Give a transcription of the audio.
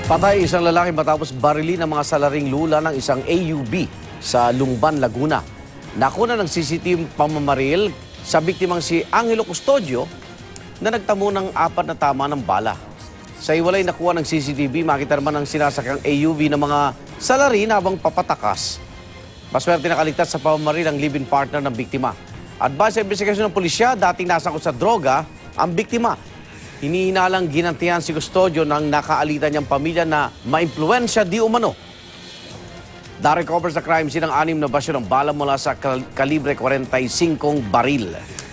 Patay isang lalaki matapos barilin ng mga salaring lula ng isang AUB sa Lungban, Laguna. Nakuna ng CCTV pamamaril sa biktimang si Angelo Custodio na nagtamo ng 4 na tama ng bala. Sa iwalay nakuha ng CCTV, makita naman ang sinasakang AUV ng mga salarin habang papatakas. Maswerte nakaligtas sa pamamaril ang live-in partner ng biktima. At base sa investigasyon ng pulisya, dating nasangkot sa droga ang biktima. Hinihinalang ginantihan si Custodio ng nakaalitan niyang pamilya na maimpluwensya di umano. Na-recover sa crime scene ang 6 na basyo ng bala mula sa kalibre 45 baril.